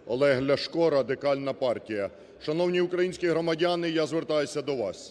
Олег Ляшко, Радикальна партія. Шановні українські громадяни, я звертаюся до вас.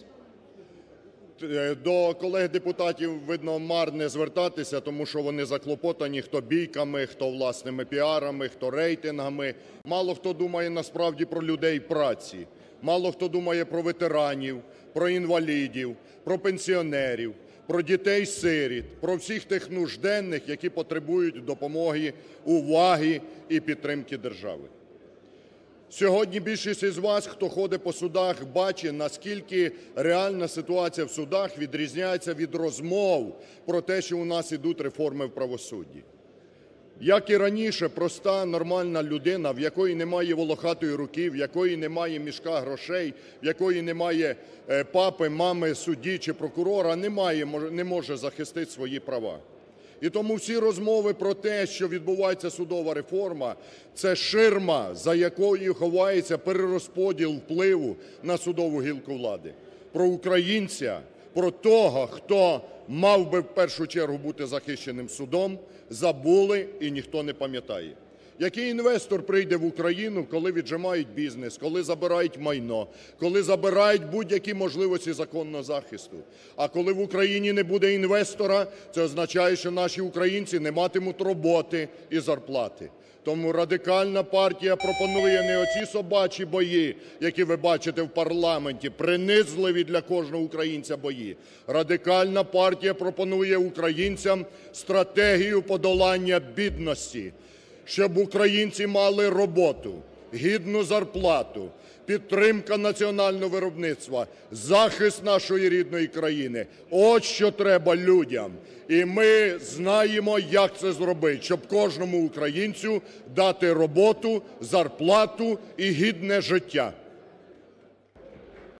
До колег-депутатів, видно, марне звертатися, тому що вони заклопотані хто бійками, хто власними піарами, хто рейтингами. Мало хто думає насправді про людей праці. Мало хто думає про ветеранів, про інвалідів, про пенсіонерів, про дітей-сиріт, про всіх тих нужденних, які потребують допомоги, уваги і підтримки держави. Сьогодні більшість із вас, хто ходить по судах, бачить, наскільки реальна ситуація в судах відрізняється від розмов про те, що у нас ідуть реформи в правосудді. Як і раніше, проста, нормальна людина, в якої немає волохатої руки, в якої немає мішка грошей, в якої немає папи, мами, судді чи прокурора, не може захистити свої права. І тому всі розмови про те, що відбувається судова реформа, це ширма, за якою ховається перерозподіл впливу на судову гілку влади. Про українця, про того, хто мав би в першу чергу бути захищеним судом, забули і ніхто не пам'ятає. Який інвестор прийде в Україну, коли віджимають бізнес, коли забирають майно, коли забирають будь-які можливості законного захисту? А коли в Україні не буде інвестора, це означає, що наші українці не матимуть роботи і зарплати. Тому Радикальна партія пропонує не оці собачі бої, які ви бачите в парламенті, принизливі для кожного українця бої. Радикальна партія пропонує українцям стратегію подолання бідності, щоб українці мали роботу, гідну зарплату, підтримка національного виробництва, захист нашої рідної країни. От що треба людям. І ми знаємо, як це зробити, щоб кожному українцю дати роботу, зарплату і гідне життя.